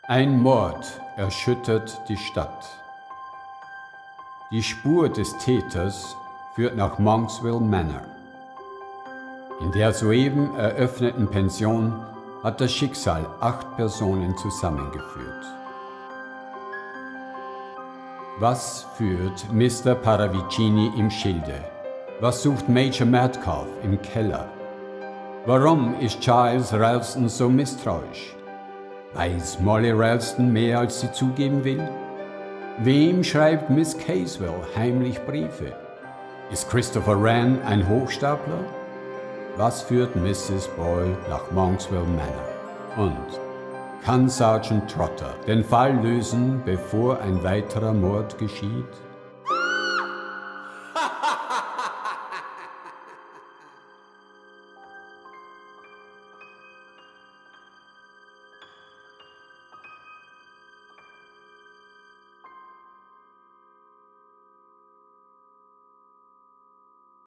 Ein Mord erschüttert die Stadt. Die Spur des Täters führt nach Monksville Manor. In der soeben eröffneten Pension hat das Schicksal 8 Personen zusammengeführt. Was führt Mr. Paravicini im Schilde? Was sucht Major Metcalf im Keller? Warum ist Giles Ralston so misstrauisch? Weiß Molly Ralston mehr, als sie zugeben will? Wem schreibt Miss Caswell heimlich Briefe? Ist Christopher Wren ein Hochstapler? Was führt Mrs. Boyle nach Monksville Manor? Und kann Sergeant Trotter den Fall lösen, bevor ein weiterer Mord geschieht?